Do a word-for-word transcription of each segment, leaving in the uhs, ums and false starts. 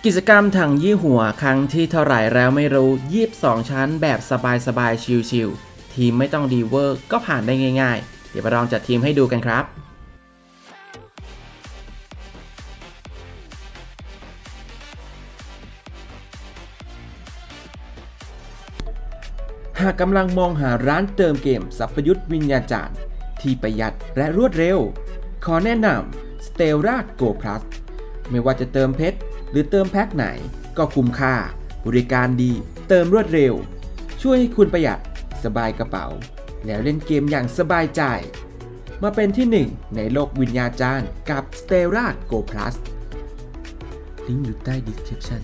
กิจกรรมถังยี่หัวครั้งที่เท่าไหร่แล้วไม่รู้ยี่สิบสองชั้นแบบสบายๆชิลๆทีมไม่ต้องดีเวอร์ก็ผ่านได้ง่ายๆเดี๋ยวมาลองจัดทีมให้ดูกันครับหากกำลังมองหาร้านเติมเกมสัพยุทธ์วิญญาจารย์ที่ประหยัดและรวดเร็วขอแนะนำ Stellar Go Plus ไม่ว่าจะเติมเพชรหรือเติมแพ็คไหนก็คุ้มค่าบริการดีเติมรวดเร็วช่วยให้คุณประหยัดสบายกระเป๋าแล้วเล่นเกมอย่างสบายใจมาเป็นที่หนึ่งในโลกวิญญาจารย์กับ Stellar Go Plus ลิงก์อยู่ใต้ description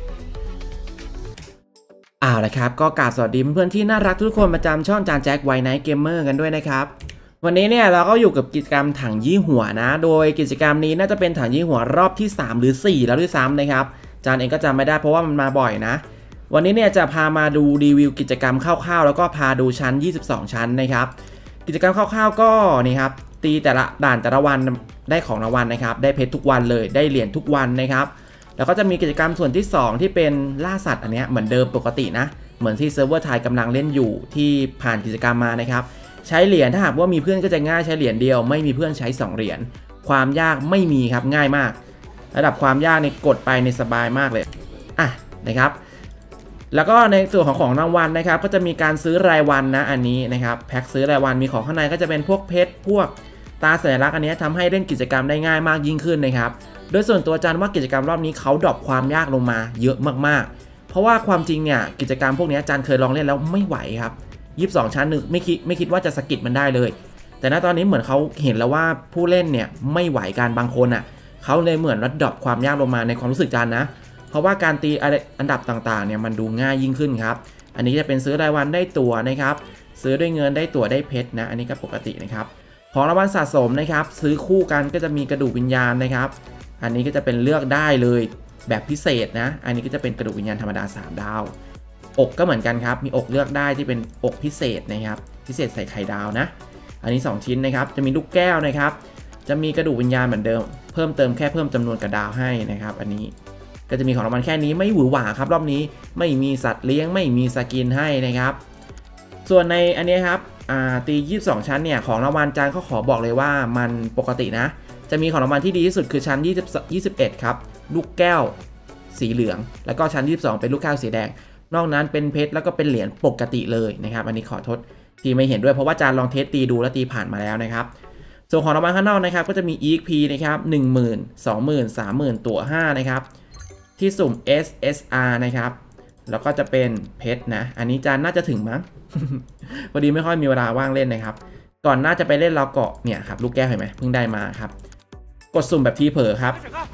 เอาละครับก็กราบสวัสดีเพื่อนๆที่น่ารักทุกคนประจำช่องจานแจ็คไวไนท์เกมเมอร์กันด้วยนะครับวันนี้เนี่ยเราก็อยู่กับกิจกรรมถังยี่หัวนะโดยกิจกรรมนี้น่าจะเป็นถังยี่หัวรอบที่สามหรือสี่แล้วด้วยซ้ำนะครับจานเองก็จำไม่ได้เพราะว่ามันมาบ่อยนะวันนี้เนี่ยจะพามาดูรีวิวกิจกรรมคร่าวๆแล้วก็พาดูชั้นยี่สิบสองชั้นนะครับกิจกรรมคร่าวๆก็นี่ครับตีแต่ละด่านแต่ละวันได้ของรางวัลนะครับได้เพชรทุกวันเลยได้เหรียญทุกวันนะครับแล้วก็จะมีกิจกรรมส่วนที่สองที่เป็นล่าสัตว์อันนี้เหมือนเดิมปกตินะเหมือนที่เซิร์ฟเวอร์ไทยกำลังเล่นอยู่ที่ผ่านกิจกรรมมานะครับใช้เหรียญถ้าหากว่ามีเพื่อนก็จะง่ายใช้เหรียญเดียวไม่มีเพื่อนใช้สองเหรียญความยากไม่มีครับง่ายมากระดับความยากในกดไปในสบายมากเลยอ่ะนะครับแล้วก็ในส่วนของของรางวัลนะครับก็จะมีการซื้อรายวันนะอันนี้นะครับแพ็คซื้อรายวันมีของข้างในก็จะเป็นพวกเพชรพวกตาสัญลักษณ์อันนี้ทำให้เล่นกิจกรรมได้ง่ายมากยิ่งขึ้นนะครับโดยส่วนตัวอาจารย์ว่ากิจกรรมรอบนี้เขาดรอปความยากลงมาเยอะมากๆเพราะว่าความจริงเนี่ยกิจกรรมพวกนี้อาจารย์เคยลองเล่นแล้วไม่ไหวครับยี่สิบสองชั้นหนึ่งไม่คิดไม่คิดว่าจะสกิดมันได้เลยแต่ณตอนนี้เหมือนเขาเห็นแล้วว่าผู้เล่นเนี่ยไม่ไหวการบางคนอ่ะเขาเลยเหมือนลดดรอปความยากลงมาในความรู้สึกอาจารย์นะเพราะว่าการตีอันดับต่างๆเนี่ยมันดูง่ายยิ่งขึ้นครับอันนี้จะเป็นซื้อรายวันได้ตั๋วนะครับซื้อด้วยเงินได้ตั๋วได้เพชรนะอันนี้ก็ปกตินะครับของรางวัลสะสมนะครับซื้อคู่กันก็จะมีกระดูกวิญญาณนะครับอันนี้ก็จะเป็นเลือกได้เลยแบบพิเศษนะอันนี้ก็จะเป็นกระดูกวิญญาณธรรมดาสามดาวอกก็เหมือนกันครับมีอกเลือกได้ที่เป็นอกพิเศษนะครับพิเศษใส่ไข่ดาวนะอันนี้สองชิ้นนะครับจะมีลูกแก้วนะครับจะมีกระดูกวิญญาณเหมือนเดิมเพิ่มเติมแค่เพิ่มจำนวนกระดาวให้นะครับอันนี้ก็จะมีของรางวัลแค่นี้ไม่หวือหวาครับรอบนี้ไม่มีสัตว์เลี้ยงไม่มีสกินให้นะครับส่วนในอันนี้ครับตียี่สิบสองชั้นเนี่ยของรางวัลจานเขาขอบอกเลยว่ามันปกตินะจะมีของรางวัลที่ดีที่สุดคือชั้นยี่สิบเอ็ดครับลูกแก้วสีเหลืองแล้วก็ชั้นยี่สิบสองเป็นลูกแก้วสีแดงนอกนั้นเป็นเพชรแล้วก็เป็นเหรียญปกติเลยนะครับอันนี้ขอโทษที่ไม่เห็นด้วยเพราะว่าจานลองเทสตีดูแล้วตีผ่านมาแล้วนะครับส่วนของรางวัลข้างนอกนะครับก็จะมี อี เอ็กซ์ พี นะครับ หนึ่งหมื่น สองหมื่น สามหมื่น ตั๋วห้านะครับที่สุ่ม เอส เอส อาร์ นะครับแล้วก็จะเป็นเพชรนะอันนี้จานน่าจะถึงมั้ง พอดีไม่ค่อยมีเวลาว่างเล่นนะครับก่อนน่าจะไปเล่นเราเกาะเนี่ยครับลูกแก้วเห็นไหมเพิ่งได้มาครับกดสุ่มแบบทีเผลอครับ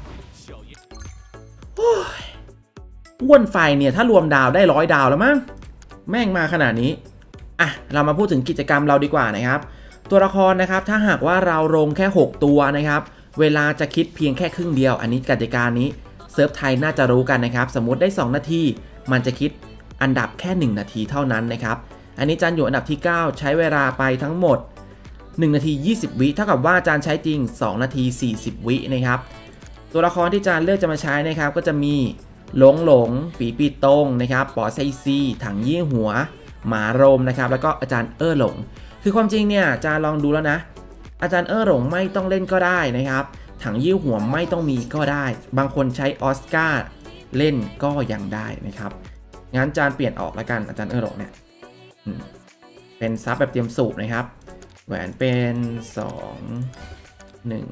อ้วนไฟเนี่ยถ้ารวมดาวได้ร้อยดาวแล้วมั้งแม่งมาขนาดนี้อ่ะเรามาพูดถึงกิจกรรมเราดีกว่านะครับตัวละครนะครับถ้าหากว่าเราลงแค่หกตัวนะครับเวลาจะคิดเพียงแค่ครึ่งเดียวอันนี้กติกานี้เซิร์ฟไทยน่าจะรู้กันนะครับสมมุติได้สองนาทีมันจะคิดอันดับแค่หนึ่งนาทีเท่านั้นนะครับอันนี้จานอยู่อันดับที่เก้าใช้เวลาไปทั้งหมดหนึ่งนาทียี่สิบวิเท่ากับว่าจานใช้จริงสองนาทีสี่สิบวินะครับตัวละครที่จานเลือกจะมาใช้นะครับก็จะมีหลงหลงปีปีตงนะครับปอไซซีถังยี่หัวหมาโรมนะครับแล้วก็อาจารย์เอ้อหลงคือความจริงเนี่ยอาจารย์ลองดูแล้วนะอาจารย์เอ้อหลงไม่ต้องเล่นก็ได้นะครับถังยี่หัวไม่ต้องมีก็ได้บางคนใช้ออสการ์เล่นก็ยังได้นะครับงั้นอาจารย์เปลี่ยนออกแล้วกันอาจารย์เอ้อหลงเนี่ยเป็นซับแบบเตรียมสูบนะครับแหวนเป็นสอง หนึ่ง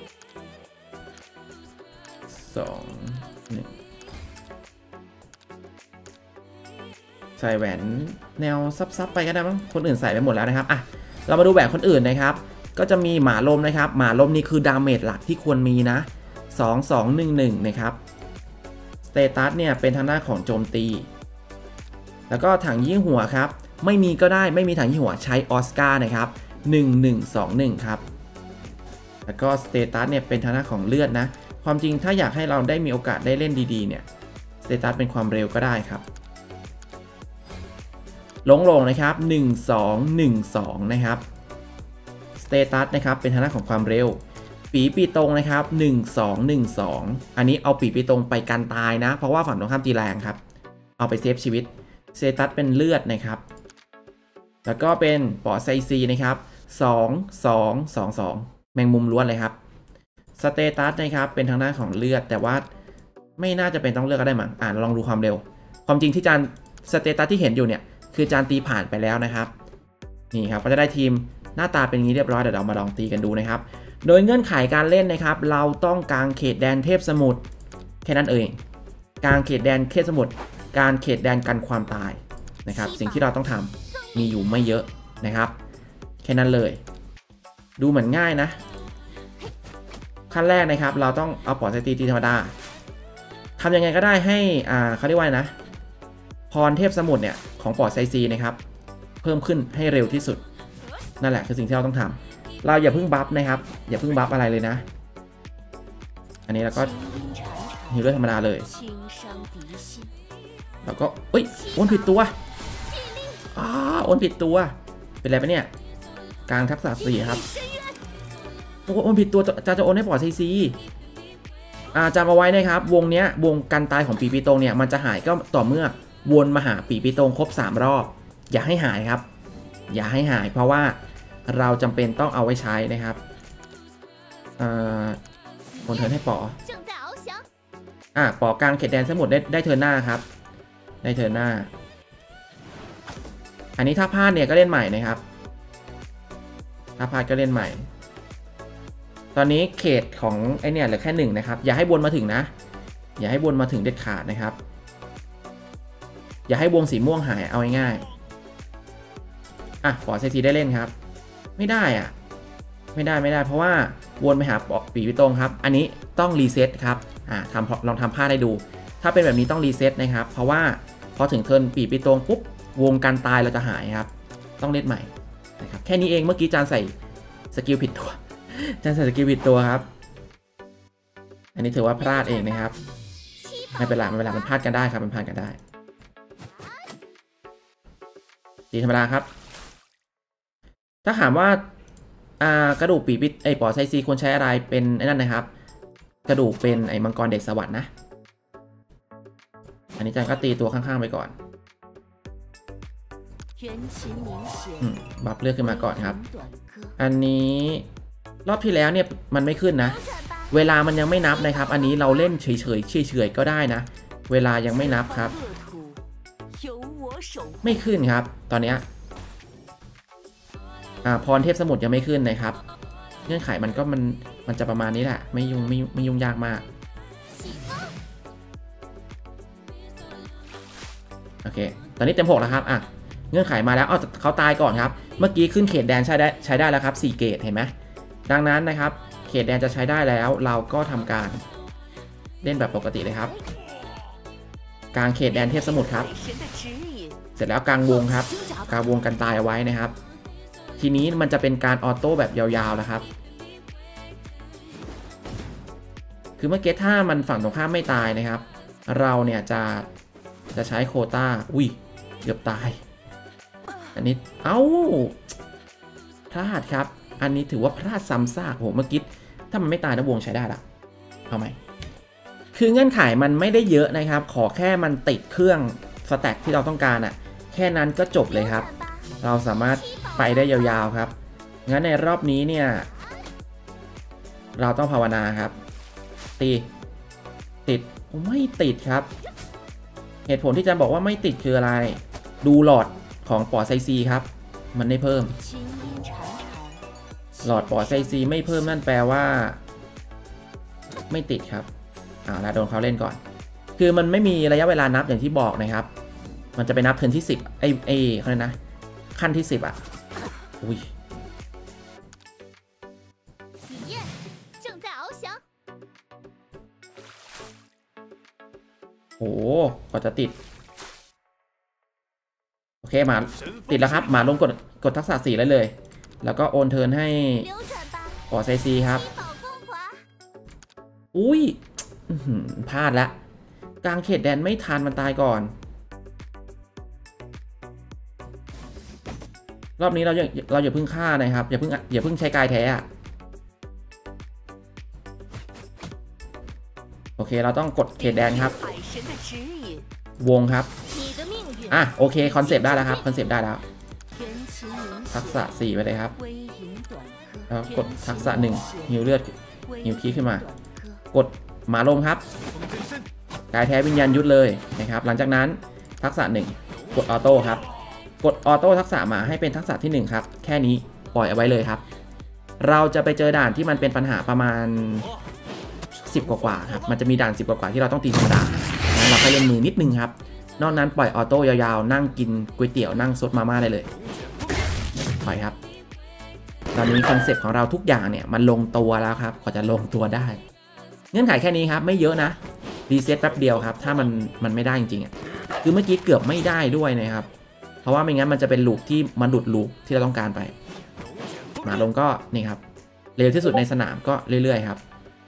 สอง หนึ่งใส่แหวนแนวซับๆไปก็ได้มั้งคนอื่นใส่ไปหมดแล้วนะครับอ่ะเรามาดูแหวนคนอื่นนะครับก็จะมีหมาลมนะครับหมาลมนี่คือดาเมจหลักที่ควรมีนะสอง สอง หนึ่ง หนึ่งนะครับสเตตัสเนี่ยเป็นทางด้านของโจมตีแล้วก็ถังยี่หัวครับไม่มีก็ได้ไม่มีถังยี่หัวใช้ออสการ์นะครับหนึ่ง หนึ่ง สอง หนึ่งครับแล้วก็สเตตัสเนี่ยเป็นทางด้านของเลือดนะความจริงถ้าอยากให้เราได้มีโอกาสได้เล่นดีๆเนี่ยสเตตัสเป็นความเร็วก็ได้ครับหลงหลงนะครับหนึ่ง สอง หนึ่ง สองนะครับสเตตัสนะครับเป็นทางด้านของความเร็วปีปีตรงนะครับหนึ่ง สอง หนึ่ง สองอันนี้เอาปีปีตรงไปกันตายนะเพราะว่าฝั่งตรงข้ามตีแรงครับเอาไปเซฟชีวิตเซตัสเป็นเลือดนะครับแล้วก็เป็นปอไซซีนะครับสอง สอง สอง สองแมงมุมล้วนเลยครับสเตตัสนะครับเป็นทางด้านของเลือดแต่ว่าไม่น่าจะเป็นต้องเลือกก็ได้มั้งอ่านลองดูความเร็วความจริงที่จานสเตตัสที่เห็นอยู่เนี่ยคือจานตีผ่านไปแล้วนะครับนี่ครับก็จะได้ทีมหน้าตาเป็นอย่างนี้เรียบร้อยเดี๋ยวเรามาลองตีกันดูนะครับโดยเงื่อนไขการเล่นนะครับเราต้องกางเขตแดนเทพสมุทรแค่นั้นเองกางเขตแดนเทพสมุทรการเขตแดนกันความตายนะครับสิ่งที่เราต้องทำมีอยู่ไม่เยอะนะครับแค่นั้นเลยดูเหมือนง่ายนะขั้นแรกนะครับเราต้องเอาปอดไซตีตีธรรมดาทำยังไงก็ได้ให้อ่าเขาเรียกว่านะพรเทพสมุทรเนี่ยของปอดไซซีนะครับเพิ่มขึ้นให้เร็วที่สุดนั่นแหละคือสิ่งที่เราต้องทำเราอย่าเพิ่งบัฟนะครับอย่าเพิ่งบัฟอะไรเลยนะอันนี้เราก็ฮิลเลอร์ธรรมดาเลยแล้วก็เอ้ยโอนผิดตัวอ้าโอนผิดตัวเป็นอะไรปะเนี่ยกลางทักษะสี่ครับโอนผิดตัวจะจะโอนให้ปอดไซซีอาจำเอาไว้นะครับวงเนี้ยวงกันตายของปีปีตรงเนี่ยมันจะหายก็ต่อเมื่อวนมาหาปีปีตรงครบสามรอบอย่าให้หายครับอย่าให้หายเพราะว่าเราจำเป็นต้องเอาไว้ใช้นะครับอ่าคนเทิร์นให้ปออ่ะปอกลางเขตแดนสมุทรได้ได้เทิร์นหน้าครับได้เทิร์นหน้าอันนี้ถ้าพลาดเนี่ยก็เล่นใหม่นะครับถ้าพลาดก็เล่นใหม่ตอนนี้เขตของไอเนี่ยเหลือแค่หนึ่งนะครับอย่าให้วนมาถึงนะอย่าให้วนมาถึงเด็ดขาดนะครับอย่าให้วงสีม่วงหายเอาง่ายๆอ่ะปอไซซีได้เล่นครับไม่ได้อ่ะไม่ได้ไม่ได้เพราะว่าวนไปหาปอปีวิตรงครับอันนี้ต้องรีเซ็ตครับอ่ะทำลองทำพลาดให้ดูถ้าเป็นแบบนี้ต้องรีเซ็ตนะครับเพราะว่าพอถึงเทิร์นปีปีตรงปุ๊บวงการตายเราจะหายครับต้องเล่นใหม่นะครับแค่นี้เองเมื่อกี้จานใส่สกิลผิดตัวจานใส่สกิลผิดตัวครับอันนี้ถือว่าพลาดเองนะครับไม่เป็นไรไม่เป็นไรมันพลาดกันได้ครับมันพลาดกันได้ตีธรรมดาครับถ้าถามว่าอ่ากระดูกปีปิดไอปอไซซีควรใช้อะไรเป็นไอ้นั่นนะครับกระดูกเป็นไอมังกรเด็กสวรรค์นะอันนี้จานก็ตีตัวข้างๆไปก่อนบัฟเลือกขึ้นมาก่อนครับอันนี้รอบที่แล้วเนี่ยมันไม่ขึ้นนะเวลามันยังไม่นับนะครับอันนี้เราเล่นเฉยๆเฉยๆก็ได้นะเวลายังไม่นับครับไม่ขึ้นครับตอนนี้อ่าพรเทพสมุทรยังไม่ขึ้นนะครับเงื่อนไขมันก็มันมันจะประมาณนี้แหละไม่ยุ่งไม่ไม่ยุ่งยากมากโอเคตอนนี้เต็มหกแล้วครับอ่ะเงื่อนไขมาแล้วเอาเขาตายก่อนครับเมื่อกี้ขึ้นเขตแดนใช้ได้ใช้ได้แล้วครับสี่เกตเห็นไหมดังนั้นนะครับเขตแดนจะใช้ได้แล้วเราก็ทำการเล่นแบบปกติเลยครับกลางเขตแดนเทพสมุทรครับเสร็จแล้วกลางวงครับกลางวงกันตายเอาไว้นะครับทีนี้มันจะเป็นการออโต้แบบยาวๆแล้วครับคือเมื่อกี้ถ้ามันฝั่งตรงข้ามไม่ตายนะครับเราเนี่ยจะจะใช้โควต้าอุ้ยเกือบตายอันนี้เอ้าพลาดครับอันนี้ถือว่าพลาดซ้ำซากโหเมื่อกี้ถ้ามันไม่ตายนะวงใช้ได้ละเอาไหมคือเงื่อนไขมันไม่ได้เยอะนะครับขอแค่มันติดเครื่องสแต็กที่เราต้องการอ่ะแค่นั้นก็จบเลยครับเราสามารถไปได้ยาวๆครับงั้นในรอบนี้เนี่ยเราต้องภาวนาครับตีติดไม่ติดครับเหตุผลที่จะบอกว่าไม่ติดคืออะไรดูหลอดของปอดไซซีครับมันไม่เพิ่มหลอดปอดไซซีไม่เพิ่มนั่นแปลว่าไม่ติดครับอ่าแล้วโดนเขาเล่นก่อนคือมันไม่มีระยะเวลานับอย่างที่บอกนะครับมันจะไปนับเทิร์นที่สิบไอไอเขาเรียกนะขั้นที่สิบอ่ะอุ้ยโอ้กว่าจะติดโอเคมาติดแล้วครับมาลงกดกดทักษะสี่ได้เลยแล้วก็โอนเทิร์นให้ปอไซซีครับอุ้ยพลาดแล้วกลางเขตแดนไม่ทันมันตายก่อนรอบนี้เราอย่าเราอย่าพึ่งฆ่านะครับอย่าพึ่งอย่าพึ่งใช้กายแท้อะเคเราต้องกดเขตแดนครับวงครับอ่ะโอเคคอนเซปต์ได้แล้วครับคอนเซปต์ได้แล้วทักษะสี่ไปเลยครับแล้วกดทักษะหนึ่งหิวเลือดหิวคีขึ้นมากดหมาลมครับกายแท้วิญญาณยุทธเลยนะครับหลังจากนั้นทักษะหนึ่งกดออโต้ครับกดออโต้ทักษะมาให้เป็นทักษะที่หนึ่งครับแค่นี้ปล่อยเอาไว้เลยครับเราจะไปเจอด่านที่มันเป็นปัญหาประมาณสิบกว่าๆครับมันจะมีด่านสิบกว่าๆที่เราต้องตีธรรมดางั้นเราให้เล่นมือนิดนึงครับนอกนั้นปล่อยออโต้ยาวๆนั่งกินก๋วยเตี๋ยวนั่งซดมาม่าได้เลยปล่อยครับตอนนี้คอนเซปต์ของเราทุกอย่างเนี่ยมันลงตัวแล้วครับกว่าจะลงตัวได้เงื่อนไขแค่นี้ครับไม่เยอะนะรีเซ็ตแป๊บเดียวครับถ้ามันมันไม่ได้จริงๆอ่ะคือเมื่อกี้เกือบไม่ได้ด้วยนะครับเพราะว่าไม่งั้นมันจะเป็นลูปที่มันหลุดลูปที่เราต้องการไปมาลงก็นี่ครับเร็วที่สุดในสนามก็เรื่อยๆครับ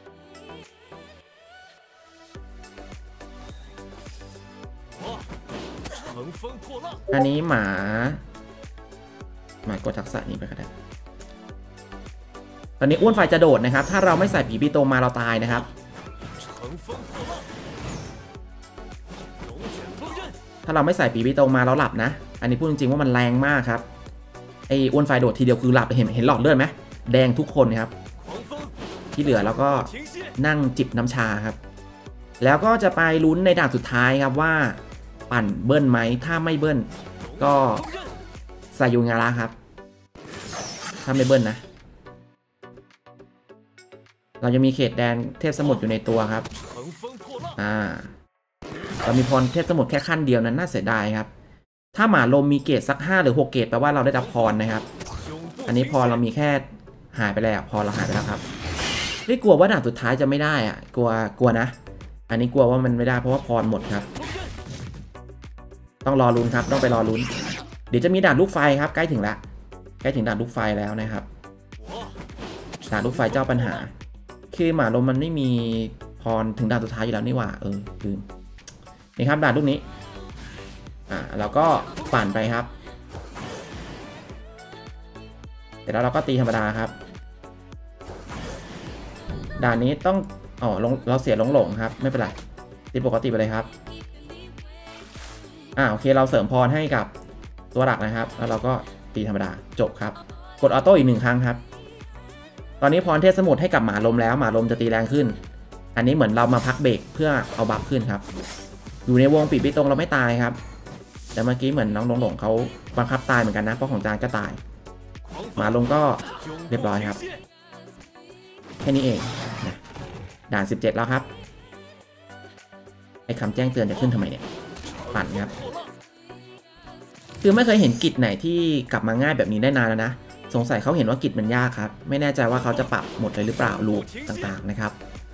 อันนี้หมาหมากดทักษะนี้ไปก็ได้ตอนนี้อ้วนไฟจะโดดนะครับถ้าเราไม่ใส่ผีปีโตมาเราตายนะครับถ้าเราไม่ใส่ปีปีโตมาเราหลับนะอันนี้พูดจริงๆว่ามันแรงมากครับไอ้อ้วนไฟโดดทีเดียวคือหลับเห็นเห็นหลอดเลือดไหมแดงทุกคนครับที่เหลือแล้วก็นั่งจิบน้ำชาครับแล้วก็จะไปลุ้นในด่านสุดท้ายครับว่าปั่นเบิ้ลไหมถ้าไม่เบิ้ลก็ซายุงาระครับถ้าไม่เบิ้ลนะเราจะมีเขตแดนเทพสมุทรอยู่ในตัวครับอ่าเรามีพรเทพสมุทรแค่ขั้นเดียวนั้นน่าเสียดายครับถ้าหมาลมมีเกรดสักห้าหรือหกเกรดแปลว่าเราได้รับพรนะครับอันนี้พรเรามีแค่หายไปแล้วพรเราหายไปแล้วครับไม่กลัวว่าด่านสุดท้ายจะไม่ได้อ่ะกลัวกลัวนะอันนี้กลัวว่ามันไม่ได้เพราะว่าพรหมดครับต้องรอลุ้นครับต้องไปรอลุ้นเดี๋ยวจะมีด่านลูกไฟครับใกล้ถึงแล้วใกล้ถึงด่านลูกไฟแล้วนะครับด่านลูกไฟเจ้าปัญหาคือหมาลมมันไม่มีพรถึงด่านสุดท้ายอยู่แล้วนี่หว่าเออลืมนี่ครับด่านลูกนี้อ่าเราก็ปั่นไปครับเสร็จแล้วเราก็ตีธรรมดาครับด่านนี้ต้องอ๋อลงเราเสียหลงหลงครับไม่เป็นไรตีปกติไปเลยครับอ่าโอเคเราเสริมพรให้กับตัวหลักนะครับแล้วเราก็ตีธรรมดาจบครับกดออโต้อีกหนึ่งครั้งครับตอนนี้พรเทพสมุทรให้กับหมาลมแล้วหมาลมจะตีแรงขึ้นอันนี้เหมือนเรามาพักเบรกเพื่อเอาบัฟขึ้นครับอยู่ในวงปีปีตรงเราไม่ตายครับแต่เมื่อกี้เหมือนน้องหลงหลงเขาบังคับตายเหมือนกันนะเพราะของจานก็ตายหมาลมก็เรียบร้อยครับแค่นี้เองนะด่านสิบเจ็ดแล้วครับไอ้คำแจ้งเตือนจะขึ้นทำไมเนี่ยปั่นครับคือไม่เคยเห็นกิจไหนที่กลับมาง่ายแบบนี้ได้นานแล้วนะสงสัยเขาเห็นว่ากิจมันยากครับไม่แน่ใจว่าเขาจะปรับหมดเลยหรือเปล่าลูปต่างๆนะครับ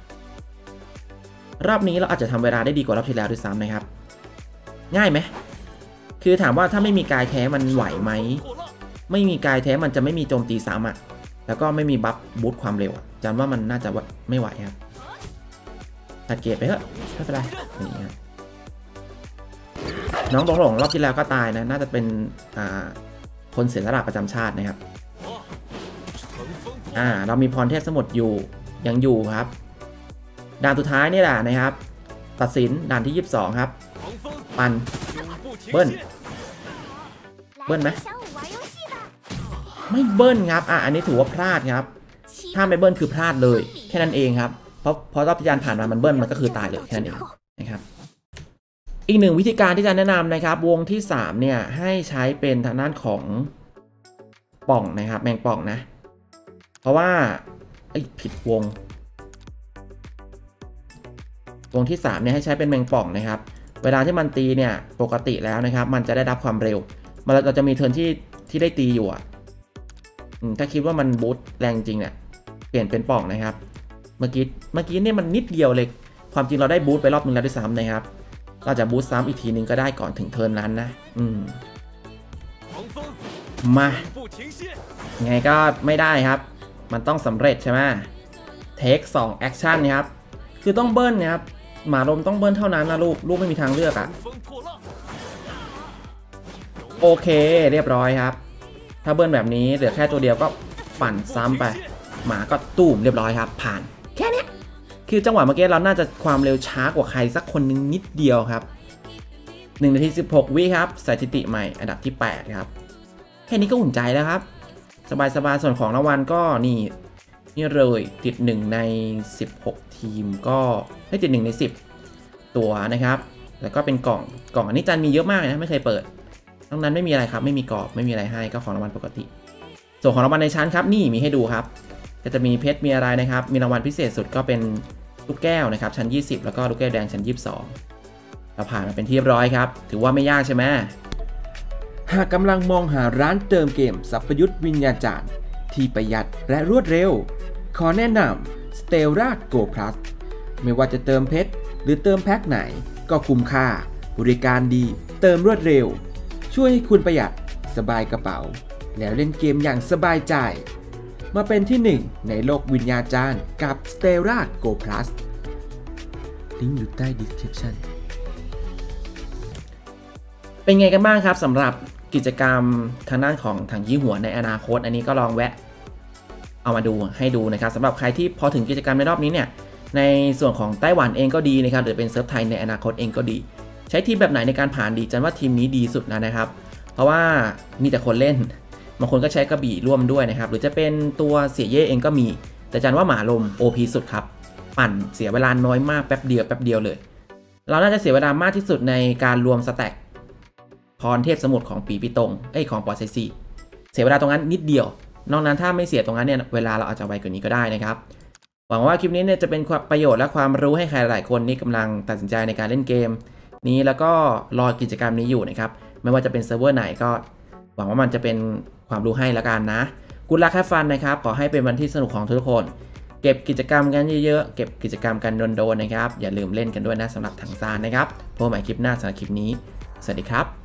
รอบนี้เราอาจจะทำเวลาได้ดีกว่ารอบที่แล้วด้วยซ้ำนะครับง่ายไหมคือถามว่าถ้าไม่มีกายแท้มันไหวไหมไม่มีกายแท้มันจะไม่มีโจมตีซ้ำอ่ะแล้วก็ไม่มีบัฟบูสต์ความเร็วอ่ะจำว่ามันน่าจะไม่ไหวครับตัดเกรดไปเถอะไม่เป็นไรนี่ครับน้องหลงหลงรอบที่แล้วก็ตายนะน่าจะเป็นอ่าคนเสียสละประจำชาตินะครับอ่าเรามีพรเทพสมุทรอยู่ยังอยู่ครับด่านสุดท้ายนี่แหละนะครับตัดสินด่านที่ยี่สิบสองครับปันเบิ้ลเบิ้ลไหมไม่เบิ้ลครับอ่ะอันนี้ถือว่าพลาดครับถ้าไม่เบิ้ลคือพลาดเลยแค่นั้นเองครับเพราะเพราะรอบที่ยานผ่านมามันเบิ้ลมันก็คือตายเลยแค่นั้นเองนะครับอีกหนึ่งวิธีการที่จะแนะนำนะครับวงที่สามเนี่ยให้ใช้เป็นทางด้านของป่องนะครับแมงป่องนะเพราะว่าไอ้ผิดวงวงที่สามเนี่ยให้ใช้เป็นแมงป่องนะครับเวลาที่มันตีเนี่ยปกติแล้วนะครับมันจะได้รับความเร็วมันเราจะมีเทิร์นที่ที่ได้ตีอยู่อ่ะถ้าคิดว่ามันบูสต์แรงจริงเนี่ยเปลี่ยนเป็นป่องนะครับเมื่อกี้เมื่อกี้เนี่ยมันนิดเดียวเลยความจริงเราได้บูสต์ไปรอบนึงแล้วด้วยซ้ำนะครับเราจะบูสต์ซ้ำอีกทีนึงก็ได้ก่อนถึงเทิร์นนั้นนะอืมมาไงก็ไม่ได้ครับมันต้องสำเร็จใช่ไหมเทคสองแอคชั่นครับคือต้องเบิ้ลนะครับหมาลมต้องเบิ้ลเท่านั้นนะลูกลูกไม่มีทางเลือกอ่ะโอเคเรียบร้อยครับถ้าเบิ้ลแบบนี้เหลือแค่ตัวเดียวก็ปั่นซ้ำไปหมาก็ตูมเรียบร้อยครับผ่านแค่นี้แคือจังหวะเมื่อกี้เราน่าจะความเร็วช้ากว่าใครสักคนนึงนิดเดียวครับหนึ่งนาทีสิบหกวิครับสถิติใหม่อันดับที่แปดครับแค่นี้ก็อุ่นใจแล้วครับสบายๆส่วนของรางวัลก็นี่นี่เลยติดหนึ่งในสิบหกทีมก็ให้ติดหนึ่งในสิบตัวนะครับแล้วก็เป็นกล่องกล่องอันนี้จันมีเยอะมากนะไม่เคยเปิดทั้งนั้นไม่มีอะไรครับไม่มีกรอบไม่มีอะไรให้ก็ของรางวัลปกติส่วนของรางวัลในชั้นครับนี่มีให้ดูครับก็จะมีเพชรมีอะไรนะครับมีรางวัลพิเศษสุดก็เป็นลูกแก้วนะครับชั้นยี่สิบแล้วก็ลูกแก้วแดงชั้นยี่สิบสองเราผ่านมาเป็นที่เรียบร้อยครับถือว่าไม่ยากใช่ไหมหากกำลังมองหาร้านเติมเกมสัพยุทธวิญญาจารย์ที่ประหยัดและรวดเร็วขอแนะนำ Stellar Go Plus ไม่ว่าจะเติมเพชรหรือเติมแพ็คไหนก็คุ้มค่าบริการดีเติมรวดเร็วช่วยให้คุณประหยัดสบายกระเป๋าแล้วเล่นเกมอย่างสบายใจมาเป็นที่หนึ่งในโลกวิญญาจารย์กับ Stellar Go Plus ลิงก์อยู่ใต้ description เป็นไงกันบ้างครับสำหรับกิจกรรมทางด้านของถังยี่หัวในอนาคตอันนี้ก็ลองแวะเอามาดูให้ดูนะครับสำหรับใครที่พอถึงกิจกรรมในรอบนี้เนี่ยในส่วนของไต้หวันเองก็ดีนะครับหรือเป็นเซิร์ฟไทยในอนาคตเองก็ดีใช้ทีมแบบไหนในการผ่านดีจันว่าทีมนี้ดีสุดนะนะครับเพราะว่ามีแต่คนเล่นบางคนก็ใช้กระบี่ร่วมด้วยนะครับหรือจะเป็นตัวเสียเย่เองก็มีแต่จันว่าหมาลม โอ พี สุดครับปั่นเสียเวลาน้อยมากแป๊บเดียวแป๊บเดียวเลยเราน่าจะเสียเวลามากที่สุดในการรวมสแต็กพรเทพสมุทรของปีปิตงเอ้ยของปอไซซีเสียเวลาตรงนั้นนิดเดียวนอกนั้นถ้าไม่เสียตรงนั้นเนี่ยเวลาเราอาจจะไวกว่านี้ก็ได้นะครับหวังว่าคลิปนี้เนี่ยจะเป็นประโยชน์และความรู้ให้ใครหลายคนนี่กำลังตัดสินใจในการเล่นเกมนี้แล้วก็รอกิจกรรมนี้อยู่นะครับไม่ว่าจะเป็นเซิร์ฟเวอร์ไหนก็หวังว่ามันจะเป็นความรู้ให้แล้วกันนะกู๊ดลักแฮปฟันนะครับขอให้เป็นวันที่สนุกของทุกคนเก็บกิจกรรมกันเยอะๆเก็บกิจกรรมกันโดนๆนะครับอย่าลืมเล่นกันด้วยนะสำหรับถังซานนะครับพบกันใหม่คลิปหน้าสำหรับคลิปนี้สวัสดีครับ